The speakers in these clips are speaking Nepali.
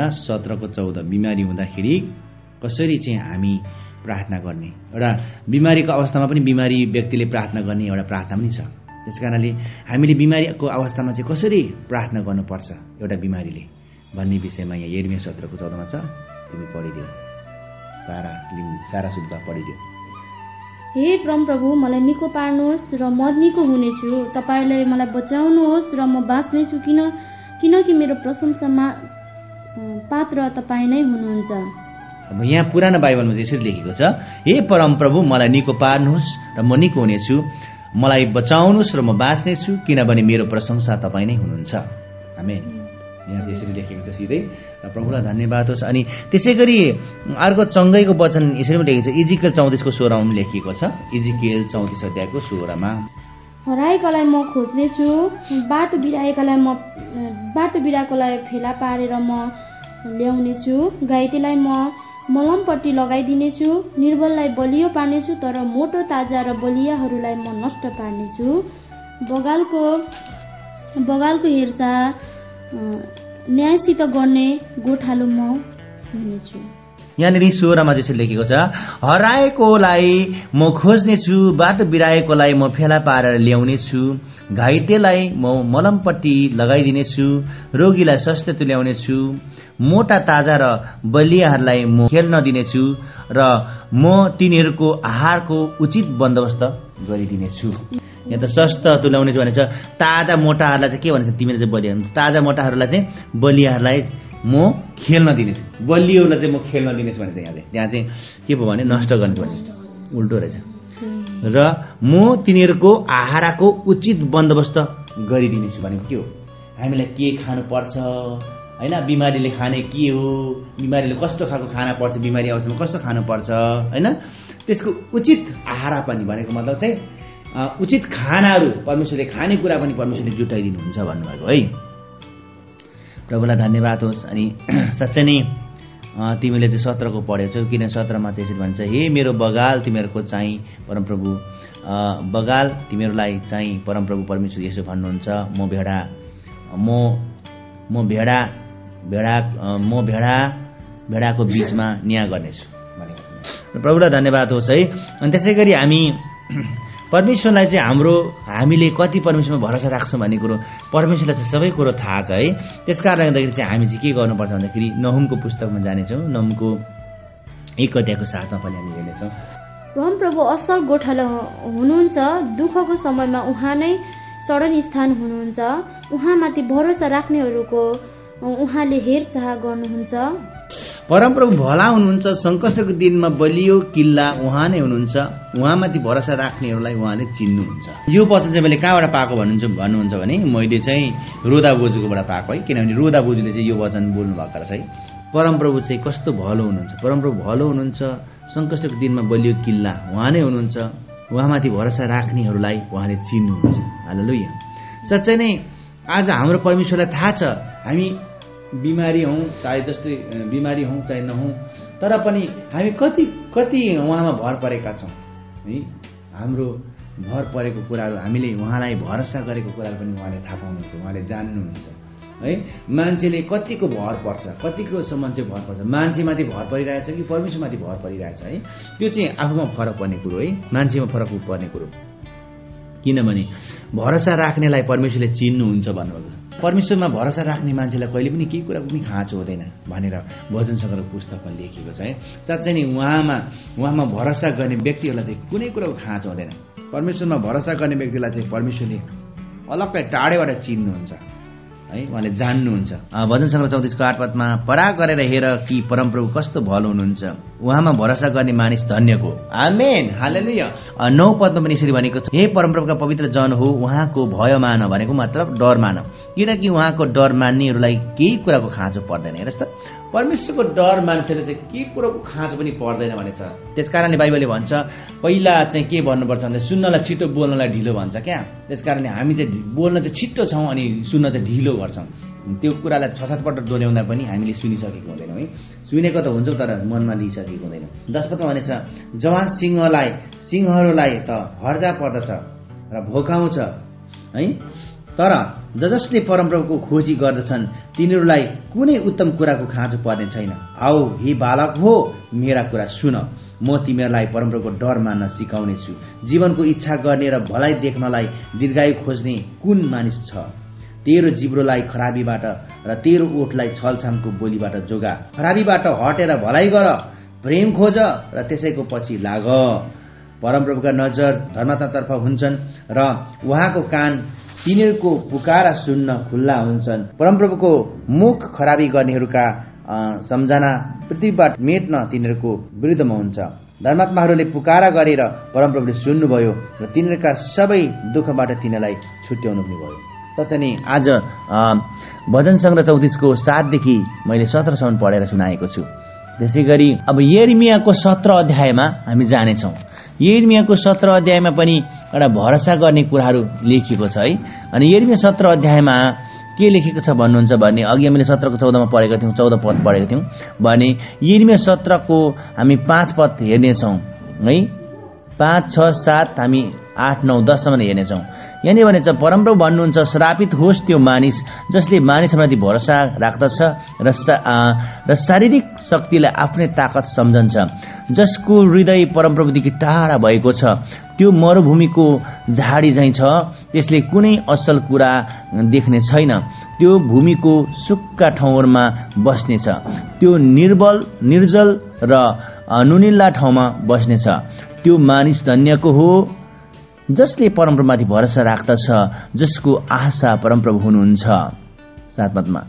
17 को 14 बिमारी हुँदाखेरि कसरी चाहिँ हामी प्रार्थना गर्ने, एउटा बिमारीको अवस्थामा पनि बिमारी व्यक्तिले प्रार्थना गर्ने एउटा प्रार्थना पनि छ। त्यस कारणले हामीले बिमारीको अवस्थामा चाहिँ कसरी प्रार्थना गर्नुपर्छ एउटा बिमारीले भन्ने विषयमा यहाँ यिर्मया 17 को 14 छ। तिमी पढिदियो, सारा सुब्बा पढिदियो। हे परमप्रभु, मलाई निको पार्नुहोस् र म निको हुनेछु। तपाईँले मलाई बचाउनुहोस् र म बाँच्नेछु, किनकि मेरो प्रशंसामा पात्र तपाईँ नै हुनुहुन्छ। अब यहाँ पुरानो बाइबलमा चाहिँ यसरी लेखेको छ, हे परमप्रभु, मलाई निको पार्नुहोस् र म निको हुनेछु, मलाई बचाउनुहोस् र म बाँच्नेछु, किनभने मेरो प्रशंसा तपाईँ नै हुनुहुन्छ। आमेन। यहाँ चाहिँ यसरी लेखेको छ सिधै, र प्रभुलाई धन्यवाद होस्। अनि त्यसै गरी अर्को चङ्गैको वचन यसरी पनि लेखेको छ, इजिकेल 34 को 16 मा लेखिएको छ। इजिकेल 34 अध्यायको 16 मा, हराएकालाई म खोज्नेछु, बाटो बिराएकोलाई फेला पारेर म ल्याउनेछु, घाइतेलाई म मलमपट्टि लगाइदिनेछु, निर्बललाई बलियो पार्नेछु, तर मोटो ताजा र बलियाहरूलाई म नष्ट पार्नेछु, बगालको हेरचाह न्यायसित गर्ने गोठालो म हुनेछु। यहाँनिर 16 मा चाहिँ लेखेको छ, हराएकोलाई म खोज्नेछु, बाटो बिराएकोलाई म फेला पारेर ल्याउनेछु, घाइतेलाई म मलमपट्टि लगाइदिनेछु, रोगीलाई स्वास्थ्य तुल्याउनेछु, मोटा ताजा र बलियाहरूलाई म खेल्न दिनेछु, र म तिनीहरूको आहारको उचित बन्दोबस्त गरिदिनेछु। यहाँ त स्वास्थ्य तुल्याउनेछु भनेछ, ताजा मोटाहरूलाई चाहिँ के भनेछ, तिमीले चाहिँ बलिया, ताजा मोटाहरूलाई चाहिँ बलियाहरूलाई म खेल्न दिनेछु, बलियोलाई चाहिँ म खेल्न दिनेछु भनेछ। त्यहाँ चाहिँ के भयो भने नष्ट गर्नेछु भनेछ, उल्टो रहेछ। र म तिनीहरूको आहारको उचित बन्दोबस्त गरिदिनेछु भनेको के हो, हामीलाई के खानु पर्छ हैन, बिमारीले खाने के हो, बिमारीले कस्तो खालको खाना पर्छ, बिमारी अवस्थामा कस्तो खानु पर्छ हैन, त्यसको उचित आहार पनि भनेको मतलब चाहिँ उचित खानाहरू परमेश्वरले खाने कुरा पनि परमेश्वरले जुटाइदिनुहुन्छ भन्नुभएको है। प्रभुलाई धन्यवाद होस्। अनि साँच्चै नै तिमीले चाहिँ 17 को पढेछौ, किन 17 मा चाहिँ यसरी भन्छ, हे मेरो बगाल तिमीहरूको चाहिँ परमप्रभु, बगाल तिमीहरूलाई चाहिँ परमप्रभु परमेश्वर यसो भन्नुहुन्छ, म भेडाको बीचमा न्याय गर्नेछु भनेको छ। प्रभुलाई धन्यवाद होस् है। अनि त्यसै गरी हामी परमेश्वरलाई चाहिँ हामीले कति परमेश्वरमा भरोसा राख्छौँ भन्ने कुरो परमेश्वरलाई चाहिँ सबै कुरो थाहा छ है। त्यस कारणले गर्दाखेरि चाहिँ हामी चाहिँ के गर्नुपर्छ भन्दाखेरि नहुमको पुस्तकमा जानेछौँ, नहुमको 1 अध्यायको 7 मा पनि हामी हेर्नेछौँ। परमप्रभु असल गोठालो हुनुहुन्छ, दुःखको समयमा उहाँ नै शरण स्थान हुनुहुन्छ, उहाँमाथि भरोसा राख्नेहरूको उहाँले हेरचाह गर्नुहुन्छ। परमप्रभु भला हुनुहुन्छ, सङ्कटको दिनमा बलियो किल्ला उहाँ नै हुनुहुन्छ, उहाँमाथि भरोसा राख्नेहरूलाई उहाँले चिन्नुहुन्छ। यो वचन चाहिँ मैले कहाँबाट पाएको भन्नुहुन्छ भने मैले चाहिँ रोदा बोजूकोबाट पाएको है, किनभने रोदा बोजूले चाहिँ यो वचन बोल्नु भएको रहेछ है। परमप्रभु चाहिँ कस्तो भलो हुनुहुन्छ, परमप्रभु भलो हुनुहुन्छ, सङ्कटको दिनमा बलियो किल्ला उहाँ नै हुनुहुन्छ, उहाँमाथि भरोसा राख्नेहरूलाई उहाँले चिन्नुहुन्छ। हालेलुया। साँच्चै नै आज हाम्रो परमेश्वरलाई थाहा छ हामी बिमारी हौँ, चाहे जस्तै बिमारी हौँ चाहे नहौँ, तर पनि हामी कति उहाँमा भर परेका छौँ है। हाम्रो भर परेको कुराहरू, हामीले उहाँलाई भरोसा गरेको कुराहरू पनि उहाँले थाहा पाउनुहुन्छ, उहाँले जान्नुहुन्छ है। मान्छेले कतिको भर पर्छ, कतिकोसम्म चाहिँ भर पर्छ, मान्छेमाथि भर परिरहेछ कि परमेश्वरमाथि भर परिरहेछ है, त्यो चाहिँ आफूमा फरक पर्ने कुरो है, मान्छेमा फरक पर्ने कुरो। किनभने भरोसा राख्नेलाई परमेश्वरले चिन्नुहुन्छ भन्नुभएको छ। परमेश्वरमा भरोसा राख्ने मान्छेलाई कहिले पनि केही कुराको पनि खाँचो हुँदैन भनेर भजन सङ्ग्रहको पुस्तकमा लेखिएको छ है। साँच्चै नै उहाँमा भरोसा गर्ने व्यक्तिहरूलाई चाहिँ कुनै कुराको खाँचो हुँदैन। परमेश्वरमा भरोसा गर्ने व्यक्तिलाई चाहिँ परमेश्वरले अलग्गै टाढेबाट चिन्नुहुन्छ है, उहाँले जान्नुहुन्छ। भजन सङ्ग्रह 34 को 8 पदमा, पराग गरेर हेर कि परमप्रभु कस्तो भलो हुनुहुन्छ, उहाँमा भरोसा गर्ने मानिस धन्यको। आमेन, हालेलुया। 9 पदमा पनि यसरी भनेको छ, हे परमप्रभुका पवित्र जन हो, उहाँको भय मान भनेको मतलब डर मान, किनकि उहाँको डर मान्नेहरूलाई केही कुराको खाँचो पर्दैन। हेर्नुहोस् त, परमेश्वरको डर मान्छेले चाहिँ के कुराको खाँचो पनि पर्दैन भनेछ। त्यस कारणले बाइबलले भन्छ पहिला चाहिँ के भन्नुपर्छ भन्दा सुन्नलाई छिटो बोल्नलाई ढिलो भन्छ क्या। त्यस कारणले हामी चाहिँ बोल्न चाहिँ छिट्टो छौँ अनि सुन्न चाहिँ ढिलो गर्छौँ। त्यो कुरालाई 6-7 पल्ट दोहोऱ्याउँदा पनि हामीले सुनिसकेको हुँदैनौँ है। सुनेको त हुन्छौँ तर मनमा लिइसकेको हुँदैन। 10 पदमा भनेछ, जवान सिंहहरूलाई त हर्जा पर्दछ र भोकाउँछ है, तर जसले परमप्रभुको खोजी गर्दछन् तिनीहरूलाई कुनै उत्तम कुराको खाँचो पर्ने छैन। आऊ हे बालक हो, मेरा कुरा सुन, म तिमीहरूलाई परमप्रभुको डर मान्न सिकाउनेछु। जीवनको इच्छा गर्ने र भलाइ देख्नलाई दीर्घायु खोज्ने कुन मानिस छ? तेरो जिब्रोलाई खराबीबाट र तेरो ओठलाई छलछामको बोलीबाट जोगा। खराबीबाट हटेर भलाइ गर, प्रेम खोज र त्यसैको पछि लाग। परमप्रभुका नजर धर्मतातर्फ हुन्छन् र उहाँको कान तिनीहरूको पुकारा सुन्न खुल्ला हुन्छन्। परमप्रभुको मुख खराबी गर्नेहरूका सम्झना पृथ्वीबाट मेट्न तिनीहरूको विरुद्धमा हुन्छ। धर्मात्माहरूले पुकारा गरेर परमप्रभुले सुन्नुभयो र तिनीहरूका सबै दुःखबाट तिनीहरूलाई छुट्याउनु पनि भयो। साँच्चै नै आज भजन सङ्ग्रह 34 को 7 देखि मैले 17 सम्म पढेर सुनाएको छु। त्यसै गरी अब यिर्मियाको 17 अध्यायमा हामी जानेछौँ। यिर्मियाको 17 अध्यायमा पनि एउटा भरोसा गर्ने कुराहरू लेखिएको छ है। अनि यिर्मिया 17 अध्यायमा के लेखेको छ भन्नुहुन्छ भने, अघि हामीले 17 को 14 मा पढेका थियौँ, 14 पद पढेका थियौँ भने यिर्मिया 17 को हामी 5 पद हेर्नेछौँ है। 5, 6, 7 हामी 8, 9, 10 सम्म हेर्नेछौँ। यहाँनिर भने चाहिँ परमप्रभु भन्नुहुन्छ, श्रापित होस् त्यो मानिस जसले मानिसमाथि भरोसा राख्दछ र शारीरिक शक्तिलाई आफ्नै ताकत सम्झन्छ, जसको हृदय परमप्रभुदेखि टाढा भएको छ। त्यो मरुभूमिको झाडी झैं छ, त्यसले कुनै असल कुरा देख्ने छैन। त्यो भूमिको सुक्खा ठाउँहरूमा बस्नेछ, त्यो निर्जल र नुनिल्ला ठाउँमा बस्नेछ। त्यो मानिस धन्यको हो जसले परमप्रभुमाथि भरोसा राख्दछ, जसको आशा परमप्रभु हुनुहुन्छ। 7 पदमा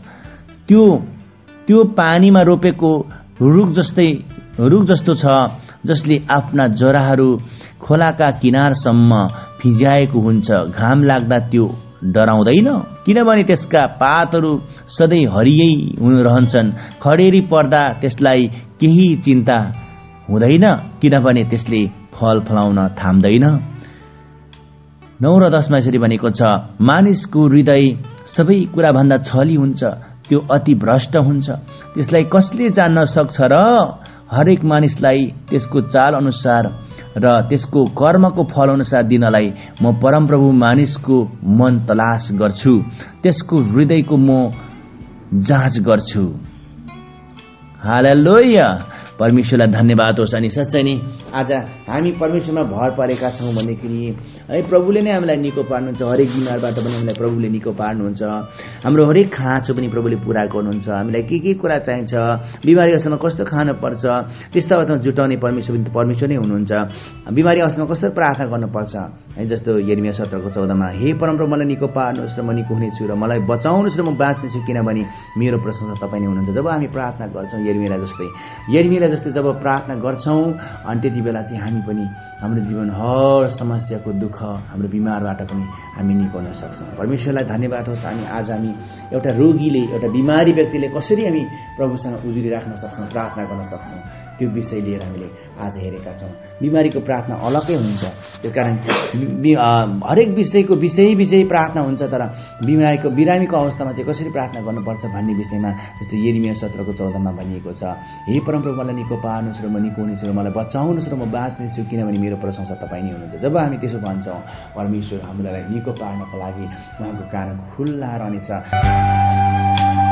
त्यो पानीमा रोपेको रुख जस्तो छ, जसले आफ्ना जराहरू खोलाका किनारसम्म फिजाएको हुन्छ। घाम लाग्दा त्यो डराउँदैन, किनभने त्यसका पातहरू सधैँ हरियै रहन्छन्। खडेरी पर्दा त्यसलाई केही चिन्ता हुँदैन, किनभने त्यसले फल फलाउन थाम्दैन। 9 र 10 मा यसरी भनेको छ, मानिसको हृदय सबै कुराभन्दा छली हुन्छ, त्यो अति भ्रष्ट हुन्छ। त्यसलाई कसले जान्न सक्छ र? हरेक मानिसलाई त्यसको चाल अनुसार र त्यसको कर्मको फल अनुसार दिनलाई म परमप्रभु मानिसको मन तलास गर्छु, त्यसको हृदयको म जाँच गर्छु। हालेलुया, परमेश्वरलाई धन्यवाद होस्। अनि साँच्चै नै आज हामी परमेश्वरमा भर परेका छौँ भन्दाखेरि है प्रभुले नै हामीलाई निको पार्नुहुन्छ। हरेक बिमारबाट पनि हामीलाई प्रभुले निको पार्नुहुन्छ। हाम्रो हरेक खाँचो पनि प्रभुले पुरा गर्नुहुन्छ। हामीलाई के कुरा चाहिन्छ, बिमारी अवस्थामा कस्तो खानुपर्छ, त्यस्तो अवस्थामा जुटाउने परमेश्वर नै हुनुहुन्छ। बिमारी अवस्थामा कस्तो प्रार्थना गर्नुपर्छ है, जस्तो यिर्मिया 17 को 14 मा, हे परमप्रभु मलाई निको पार्नुहोस् र म निको हुनेछु र मलाई बचाउनुहोस् र म बाँच्नेछु, किनभने मेरो प्रशंसा तपाईँ नै हुनुहुन्छ। जब हामी प्रार्थना गर्छौँ यिर्मिया जस्तै जब प्रार्थना गर्छौँ, अनि त्यति बेला चाहिँ हामी पनि हाम्रो जीवन हर समस्याको दुःख, हाम्रो बिमारबाट पनि हामी निको हुन सक्छौँ। परमेश्वरलाई धन्यवाद होस्। अनि आज हामी एउटा रोगीले, एउटा बिमारी व्यक्तिले कसरी हामी प्रभुसँग उजुरी राख्न सक्छौँ, प्रार्थना गर्न सक्छौँ, त्यो विषय लिएर हामीले आज हेरेका छौँ। बिमारीको प्रार्थना अलग्गै हुन्छ, त्यसकारण हरेक विषयको विषय प्रार्थना हुन्छ, तर बिरामीको अवस्थामा चाहिँ कसरी प्रार्थना गर्नुपर्छ भन्ने विषयमा जस्तो यिर्मिया 17 को 14 मा भनिएको छ, हे परमप्रभु मलाई निको पार्नुहोस् र म निको हुनेछु र मलाई बचाउनुहोस् र म बाँच्नेछु, किनभने मेरो प्रशंसा तपाईँ नै हुनुहुन्छ। जब हामी त्यसो भन्छौँ, परमेश्वर हामीलाई निको पार्नको लागि उहाँको कान खुल्ला रहनेछ।